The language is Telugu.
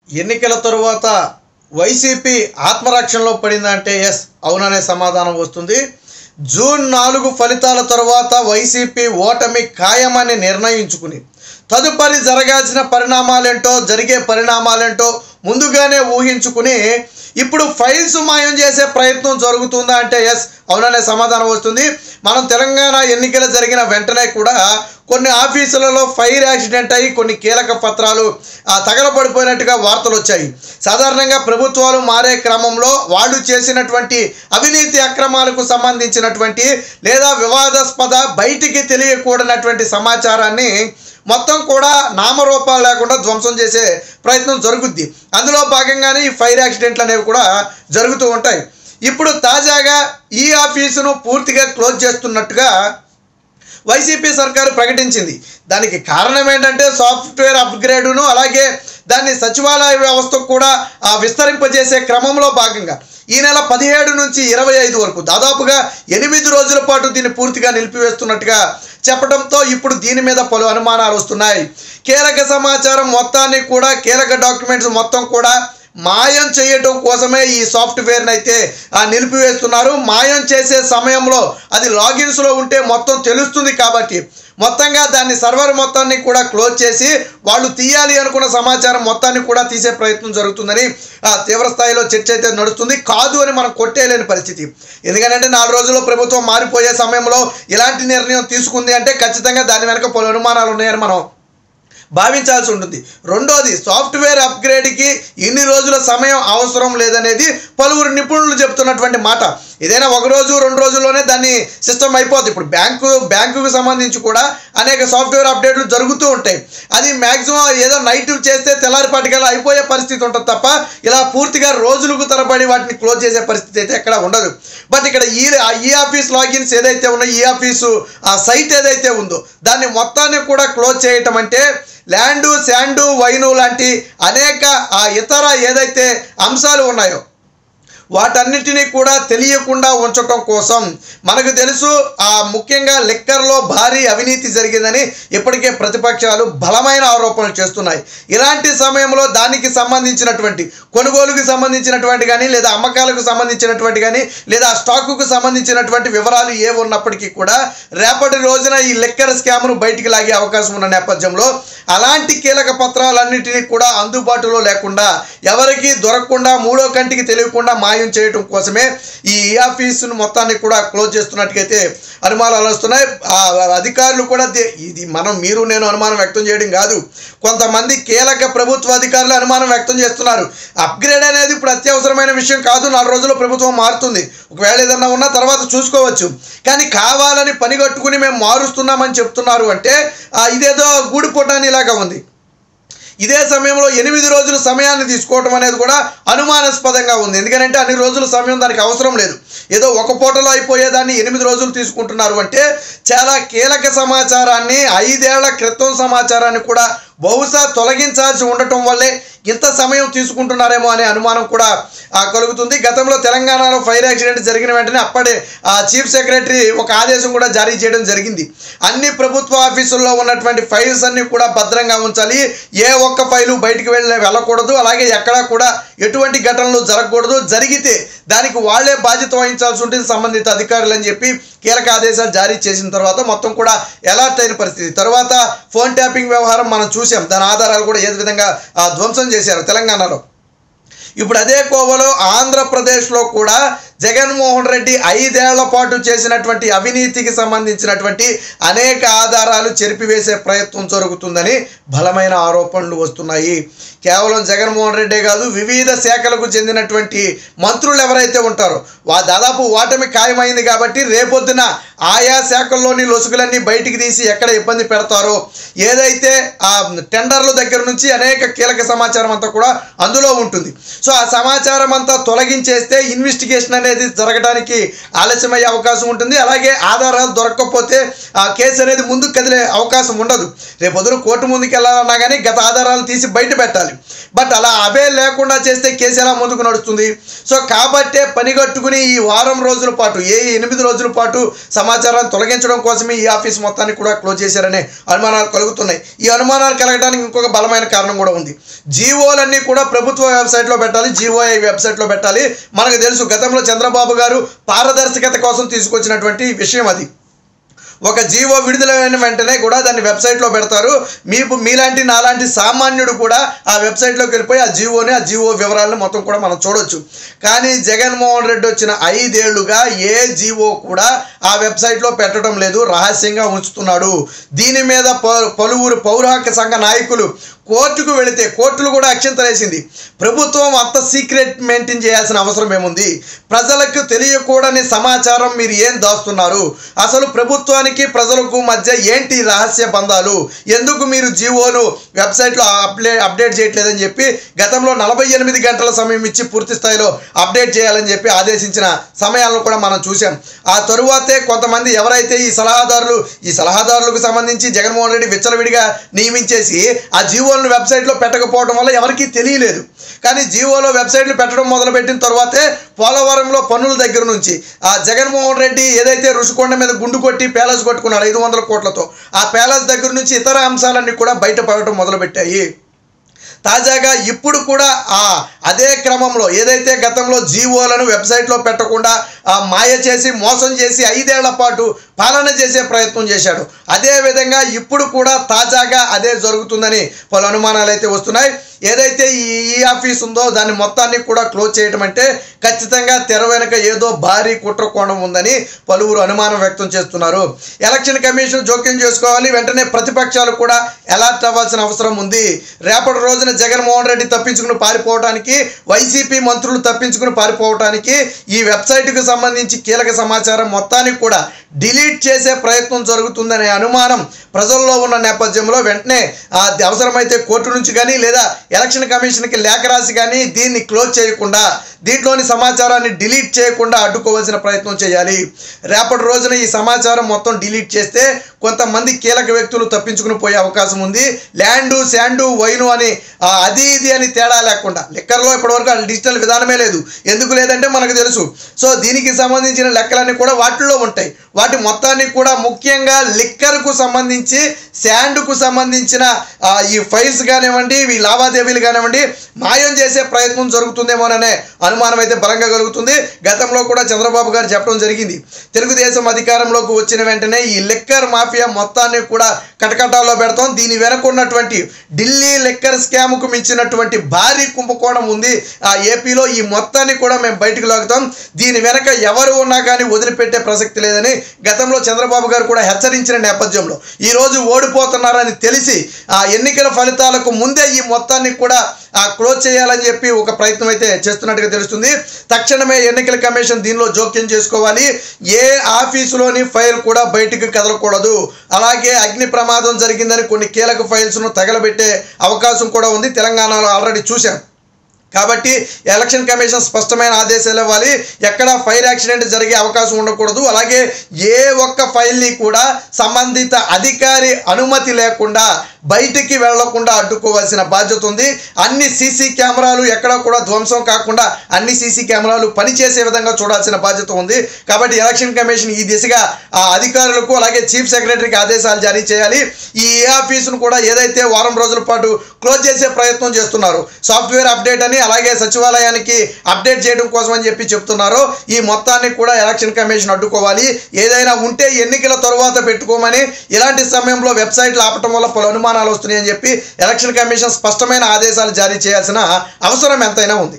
ఎన్నికల తరువాత వైసీపీ ఆత్మరక్షణలో పడిందంటే ఎస్ అవుననే సమాధానం వస్తుంది. జూన్ 4 ఫలితాల తరువాత వైసీపీ ఓటమి ఖాయమని నిర్ణయించుకుని తదుపరి జరగాల్సిన పరిణామాలేంటో జరిగే పరిణామాలేంటో ముందుగానే ఊహించుకుని ఇప్పుడు ఫైల్స్ మాయం చేసే ప్రయత్నం జరుగుతుందా అంటే ఎస్ అవుననే సమాధానం వస్తుంది. మనం తెలంగాణ ఎన్నికలు జరిగిన వెంటనే కూడా కొన్ని ఆఫీసులలో ఫైర్ యాక్సిడెంట్ అయ్యి కొన్ని కీలక పత్రాలు తగలబడిపోయినట్టుగా వార్తలు వచ్చాయి. సాధారణంగా ప్రభుత్వాలు మారే క్రమంలో వాళ్ళు చేసినటువంటి అవినీతి అక్రమాలకు సంబంధించినటువంటి లేదా వివాదాస్పద బయటికి తెలియకూడనటువంటి సమాచారాన్ని మొత్తం కూడా నామరూపాలు లేకుండా ధ్వంసం చేసే ప్రయత్నం జరుగుద్ది. అందులో భాగంగానే ఈ ఫైర్ యాక్సిడెంట్లు అనేవి కూడా జరుగుతూ ఉంటాయి. ఇప్పుడు తాజాగా ఈ ఆఫీసును పూర్తిగా క్లోజ్ చేస్తున్నట్టుగా వైసీపీ సర్కారు ప్రకటించింది. దానికి కారణం ఏంటంటే సాఫ్ట్వేర్ అప్గ్రేడును అలాగే దాన్ని సచివాలయ వ్యవస్థకు కూడా విస్తరింపజేసే క్రమంలో భాగంగా ఈ నెల 17 నుంచి 25 వరకు దాదాపుగా 8 రోజుల పాటు దీన్ని పూర్తిగా నిలిపివేస్తున్నట్టుగా చెప్పడంతో ఇప్పుడు దీని మీద పలు అనుమానాలు వస్తున్నాయి. కీలక సమాచారం మొత్తాన్ని కూడా కీలక డాక్యుమెంట్స్ మొత్తం కూడా మాయం చేయటం కోసమే ఈ సాఫ్ట్వేర్ని అయితే నిలిపివేస్తున్నారు. మాయం చేసే సమయంలో అది లాగిన్స్లో ఉంటే మొత్తం తెలుస్తుంది కాబట్టి మొత్తంగా దాన్ని సర్వర్ మొత్తాన్ని కూడా క్లోజ్ చేసి వాళ్ళు తీయాలి అనుకున్న సమాచారం మొత్తాన్ని కూడా తీసే ప్రయత్నం జరుగుతుందని తీవ్ర స్థాయిలో చర్చ అయితే నడుస్తుంది. కాదు అని మనం కొట్టేయలేని పరిస్థితి. ఎందుకంటే 4 రోజుల్లో ప్రభుత్వం మారిపోయే సమయంలో ఇలాంటి నిర్ణయం తీసుకుంది అంటే ఖచ్చితంగా దాని వెనక పలు అనుమానాలు ఉన్నాయని మనం భావించాల్సి ఉంటుంది. రెండోది, సాఫ్ట్వేర్ అప్గ్రేడ్కి ఇన్ని రోజుల సమయం అవసరం లేదనేది పలువురు నిపుణులు చెప్తున్నటువంటి మాట. ఏదైనా 1 రోజు 2 రోజుల్లోనే దాన్ని సిస్టమ్ అయిపోతుంది. ఇప్పుడు బ్యాంకుకు సంబంధించి కూడా అనేక సాఫ్ట్వేర్ అప్డేట్లు జరుగుతూ ఉంటాయి. అది మ్యాక్సిమం ఏదో నైట్ చేస్తే తెల్లారిపాటికల్లా అయిపోయే పరిస్థితి ఉంటుంది తప్ప ఇలా పూర్తిగా రోజులకు తరబడి వాటిని క్లోజ్ చేసే పరిస్థితి అయితే ఎక్కడ ఉండదు. బట్ ఇక్కడ ఈ ఆఫీస్ లాగిన్స్ ఏదైతే ఉన్నాయో ఈ ఆఫీసు సైట్ ఏదైతే ఉందో దాన్ని మొత్తాన్ని కూడా క్లోజ్ చేయటం అంటే ల్యాండు శాండు వైను లాంటి అనేక ఇతర ఏదైతే అంశాలు ఉన్నాయో వాటన్నిటినీ కూడా తెలియకుండా ఉంచటం కోసం మనకు తెలుసు ముఖ్యంగా లిక్కర్లో భారీ అవినీతి జరిగిందని ఇప్పటికే ప్రతిపక్షాలు బలమైన ఆరోపణలు చేస్తున్నాయి. ఇలాంటి సమయంలో దానికి సంబంధించినటువంటి కొనుగోలుకు సంబంధించినటువంటి కానీ లేదా అమ్మకాలకు సంబంధించినటువంటి కానీ లేదా స్టాకుకు సంబంధించినటువంటి వివరాలు ఏవి ఉన్నప్పటికీ కూడా రేపటి రోజున ఈ లిక్కర్ స్కామ్ను బయటికి లాగే అవకాశం ఉన్న నేపథ్యంలో అలాంటి కీలక పత్రాలన్నింటినీ కూడా అందుబాటులో లేకుండా ఎవరికి దొరకకుండా మూడో కంటికి తెలియకుండా మాయం చేయడం కోసమే ఈ ఆఫీసును మొత్తాన్ని కూడా క్లోజ్ చేస్తున్నట్టుగైతే అనుమానాలు వస్తున్నాయి. అధికారులు కూడా ఇది మీరు నేను అనుమానం వ్యక్తం చేయడం కాదు, కొంతమంది కీలక ప్రభుత్వ అధికారులు అనుమానం వ్యక్తం చేస్తున్నారు. అప్గ్రేడ్ అనేది ఇప్పుడు అత్యవసరమైన విషయం కాదు. 4 రోజుల్లో ప్రభుత్వం మారుతుంది. ఒకవేళ ఏదన్నా ఉన్నా తర్వాత చూసుకోవచ్చు. కానీ కావాలని పనిగట్టుకుని మేము మారుస్తున్నామని చెప్తున్నారు అంటే ఇదేదో గూడిపోటాని ఇలాగా ఉంది. ఇదే సమయంలో 8 రోజుల సమయాన్ని తీసుకోవటం అనేది కూడా అనుమానాస్పదంగా ఉంది. ఎందుకంటే అన్ని రోజుల సమయం దానికి అవసరం లేదు. ఏదో ఒక పూటలో అయిపోయేదాన్ని 8 రోజులు తీసుకుంటున్నారు అంటే చాలా కీలక సమాచారాన్ని 5 ఏళ్ల క్రితం సమాచారాన్ని కూడా బహుశా తొలగించాల్సి ఉండటం వల్లే ఇంత సమయం తీసుకుంటున్నారేమో అనే అనుమానం కూడా కలుగుతుంది. గతంలో తెలంగాణలో ఫైర్ యాక్సిడెంట్ జరిగిన వెంటనే అప్పటి చీఫ్ సెక్రటరీ ఒక ఆదేశం కూడా జారీ చేయడం జరిగింది. అన్ని ప్రభుత్వ ఆఫీసుల్లో ఉన్నటువంటి ఫైల్స్ అన్ని కూడా భద్రంగా ఉంచాలి, ఏ ఒక్క ఫైలు బయటికి వెళ్ళకూడదు, అలాగే ఎక్కడా కూడా ఎటువంటి ఘటనలు జరగకూడదు, జరిగితే దానికి వాళ్లే బాధ్యత వహించాల్సి ఉంటుంది సంబంధిత అధికారులు అని చెప్పి కీలక ఆదేశాలు జారీ చేసిన తర్వాత మొత్తం కూడా అలర్ట్ అయిన పరిస్థితి. తర్వాత ఫోన్ ట్యాపింగ్ వ్యవహారం మనం చూసాం. దాని ఆధారాలు కూడా ఏ విధంగా ధ్వంసం చేశారు తెలంగాణలో. ఇప్పుడు అదే కోవలో ఆంధ్రప్రదేశ్లో కూడా జగన్మోహన్ రెడ్డి 5 ఏళ్ల పాటు చేసినటువంటి అవినీతికి సంబంధించినటువంటి అనేక ఆధారాలు చెరిపివేసే ప్రయత్నం జరుగుతుందని బలమైన ఆరోపణలు వస్తున్నాయి. కేవలం జగన్మోహన్ రెడ్డే కాదు, వివిధ శాఖలకు చెందినటువంటి మంత్రులు ఎవరైతే ఉంటారో దాదాపు ఓటమి ఖాయమైంది కాబట్టి రేపొద్దున ఆయా శాఖల్లోని లొసుగులన్నీ బయటికి తీసి ఎక్కడ ఇబ్బంది పెడతారో ఏదైతే టెండర్ల దగ్గర నుంచి అనేక కీలక సమాచారం అంతా కూడా అందులో ఉంటుంది. సో ఆ సమాచారం అంతా తొలగించేస్తే ఇన్వెస్టిగేషన్ అనేది జరగడానికి ఆలస్యమయ్యే అవకాశం ఉంటుంది. అలాగే ఆధారాలు దొరకకపోతే ఆ కేసు అనేది ముందుకు కదిలే అవకాశం ఉండదు. రేపొద్దున కోర్టు ముందుకు వెళ్ళాలన్నా కానీ గత ఆధారాలు తీసి బయట పెట్టాలి. బట్ అలా అవే లేకుండా చేస్తే కేసు ఎలా ముందుకు నడుస్తుంది? సో కాబట్టే పనిగట్టుకుని ఈ వారం రోజుల పాటు 8 రోజుల పాటు సమాచారాన్ని తొలగించడం కోసమే ఈ ఆఫీస్ మొత్తాన్ని కూడా క్లోజ్ చేశారనే అనుమానాలు కలుగుతున్నాయి. ఈ అనుమానాలు కలగడానికి ఇంకొక బలమైన కారణం కూడా ఉంది. జీవోలన్నీ కూడా ప్రభుత్వ వెబ్సైట్లో పెట్టాలి, జీఓఐ వెబ్సైట్లో పెట్టాలి. మనకు తెలుసు గతంలో చంద్రబాబు గారు పారదర్శకత కోసం తీసుకొచ్చినటువంటి విషయం అది. ఒక జీవో విడుదలైన వెంటనే కూడా దాన్ని వెబ్సైట్లో పెడతారు. మీలాంటి నాలాంటి సామాన్యుడు కూడా ఆ వెబ్సైట్లోకి వెళ్ళిపోయి ఆ జీవో వివరాలను మొత్తం కూడా మనం చూడొచ్చు. కానీ జగన్మోహన్ రెడ్డి వచ్చిన 5 ఏళ్లుగా ఏ జీవో కూడా ఆ వెబ్సైట్లో పెట్టడం లేదు, రహస్యంగా ఉంచుతున్నాడు. దీని మీద పలువురు పౌర హక్కు సంఘ నాయకులు కోర్టుకు వెళితే కోర్టులు కూడా అక్షంతలేసింది. ప్రభుత్వం అంత సీక్రెట్ మెయింటైన్ చేయాల్సిన అవసరం ఏముంది? ప్రజలకు తెలియకూడని సమాచారం మీరు ఏం దాస్తున్నారు? అసలు ప్రభుత్వానికి ప్రజలకు మధ్య ఏంటి రహస్య బంధాలు? ఎందుకు మీరు జీవోను వెబ్సైట్లో అప్డేట్ చేయట్లేదని చెప్పి గతంలో 48 గంటల సమయం ఇచ్చి పూర్తి స్థాయిలో అప్డేట్ చేయాలని చెప్పి ఆదేశించిన సమయాలను కూడా మనం చూసాం. ఆ తరువాతే కొంతమంది ఎవరైతే ఈ సలహాదారులకు సంబంధించి జగన్మోహన్ రెడ్డి విచ్చలవిడిగా నియమించేసి ఆ జీవోలను వెబ్సైట్లో పెట్టకపోవడం వల్ల ఎవరికీ తెలియలేదు. కానీ జీవోలో వెబ్సైట్లు పెట్టడం మొదలుపెట్టిన తర్వాతే పోలవరంలో పన్నుల దగ్గర నుంచి ఆ జగన్మోహన్ రెడ్డి ఏదైతే రుషికొండ మీద గుండు కొట్టి ప్యాలెస్ కొట్టుకున్నాడు 500 కోట్లతో, ఆ ప్యాలెస్ దగ్గర నుంచి ఇతర అంశాలన్నీ కూడా బయటపడటం మొదలుపెట్టాయి. తాజాగా ఇప్పుడు కూడా అదే క్రమంలో ఏదైతే గతంలో జీవోలను వెబ్సైట్లో పెట్టకుండా మాయ చేసి మోసం చేసి 5 ఏళ్ల పాటు పాలన చేసే ప్రయత్నం చేశాడు. అదేవిధంగా ఇప్పుడు కూడా తాజాగా అదే జరుగుతుందని పలు అనుమానాలు అయితే వస్తున్నాయి. ఏదైతే ఈ ఆఫీస్ ఉందో దాన్ని మొత్తాన్ని కూడా క్లోజ్ చేయడం అంటే ఖచ్చితంగా తెర వెనుక ఏదో భారీ కుట్రకోణం ఉందని పలువురు అనుమానం వ్యక్తం చేస్తున్నారు. ఎలక్షన్ కమిషన్ జోక్యం చేసుకోవాలి, వెంటనే ప్రతిపక్షాలు కూడా అలర్ట్ అవ్వాల్సిన అవసరం ఉంది. రేపటి రోజున జగన్మోహన్ రెడ్డి తప్పించుకుని పారిపోవడానికి, వైసీపీ మంత్రులు తప్పించుకుని పారిపోవడానికి ఈ వెబ్సైట్కు సంబంధించి కీలక సమాచారం మొత్తానికి కూడా డిలీట్ చేసే ప్రయత్నం జరుగుతుందనే అనుమానం ప్రజల్లో ఉన్న నేపథ్యంలో వెంటనే అవసరమైతే కోర్టు నుంచి కానీ లేదా ఎలక్షన్ కమిషన్కి లేఖ రాసి కానీ దీన్ని క్లోజ్ చేయకుండా, దీంట్లోని సమాచారాన్ని డిలీట్ చేయకుండా అడ్డుకోవాల్సిన ప్రయత్నం చేయాలి. రేపటి రోజున ఈ సమాచారం మొత్తం డిలీట్ చేస్తే కొంతమంది కీలక వ్యక్తులు తప్పించుకుని పోయే అవకాశం ఉంది. ల్యాండు శాండు వైను అని అది ఇది అని తేడా లేకుండా లెక్కర్లో ఇప్పటివరకు డిజిటల్ విధానమే లేదు. ఎందుకు లేదంటే మనకు తెలుసు. సో దీనికి సంబంధించిన లెక్కలన్నీ కూడా వాటిల్లో ఉంటాయి. వాటి మొత్తాన్ని కూడా ముఖ్యంగా లిక్కర్కు సంబంధించి, శాండ్కు సంబంధించిన ఈ ఫైల్స్ కానివ్వండి, ఈ లావాదేవీలు కానివ్వండి మాయం చేసే ప్రయత్నం జరుగుతుందేమోననే అనుమానం అయితే బలంగా కలుగుతుంది. గతంలో కూడా చంద్రబాబు గారు చెప్పడం జరిగింది, తెలుగుదేశం అధికారంలోకి వచ్చిన వెంటనే ఈ లిక్కర్ మాఫియా మొత్తాన్ని కూడా కటకటాల్లో పెడతాం, దీని వెనక ఉన్నటువంటి ఢిల్లీ లిక్కర్ స్కామ్కు మించినటువంటి భారీ కుంభకోణం ఉంది ఏపీలో, ఈ మొత్తాన్ని కూడా మేము బయటకు లాగుతాం, దీని వెనక ఎవరు ఉన్నా కానీ వదిలిపెట్టే ప్రసక్తి లేదని గతంలో చంద్రబాబు గారు కూడా హెచ్చరించిన నేపథ్యంలో ఈరోజు ఓడిపోతున్నారని తెలిసి ఎన్నికల ఫలితాలకు ముందే ఈ మొత్తాన్ని కూడా క్లోజ్ చేయాలని చెప్పి ఒక ప్రయత్నం అయితే చేస్తున్నట్టుగా తెలుస్తుంది. తక్షణమే ఎన్నికల కమిషన్ దీనిలో జోక్యం చేసుకోవాలి. ఏ ఆఫీసులోని ఫైల్ కూడా బయటికి కదలకూడదు. అలాగే అగ్ని ప్రమాదం జరిగిందని కొన్ని కీలక ఫైల్స్ను తగలబెట్టే అవకాశం కూడా ఉంది. తెలంగాణలో ఆల్రెడీ చూశాం. కాబట్టి ఎలక్షన్ కమిషన్ స్పష్టమైన ఆదేశాలు ఇవ్వాలి. ఎక్కడ ఫైర్ యాక్సిడెంట్ జరిగే అవకాశం ఉండకూడదు. అలాగే ఏ ఒక్క ఫైల్ని కూడా సంబంధిత అధికారి అనుమతి లేకుండా బయటికి వెళ్లకుండా అడ్డుకోవాల్సిన బాధ్యత ఉంది. అన్ని సీసీ కెమెరాలు ఎక్కడ కూడా ధ్వంసం కాకుండా అన్ని సీసీ కెమెరాలు పనిచేసే విధంగా చూడాల్సిన బాధ్యత ఉంది. కాబట్టి ఎలక్షన్ కమిషన్ ఈ దిశగా అధికారులకు అలాగే చీఫ్ సెక్రటరీకి ఆదేశాలు జారీ చేయాలి. ఈ ఆఫీసును కూడా ఏదైతే వారం రోజుల పాటు క్లోజ్ చేసే ప్రయత్నం చేస్తున్నారు, సాఫ్ట్వేర్ అప్డేట్ అని అలాగే సచివాలయానికి అప్డేట్ చేయడం కోసం అని చెప్పి చెప్తున్నారు, ఈ మొత్తాన్ని కూడా ఎలక్షన్ కమిషన్ అడ్డుకోవాలి. ఏదైనా ఉంటే ఎన్నికల తరువాత పెట్టుకోమని, ఇలాంటి సమయంలో వెబ్సైట్లు ఆపటం వల్ల పలు అనుమానాలు వస్తున్నాయని చెప్పి ఎలక్షన్ కమిషన్ స్పష్టమైన ఆదేశాలు జారీ చేయాల్సిన అవసరం ఎంతైనా ఉంది.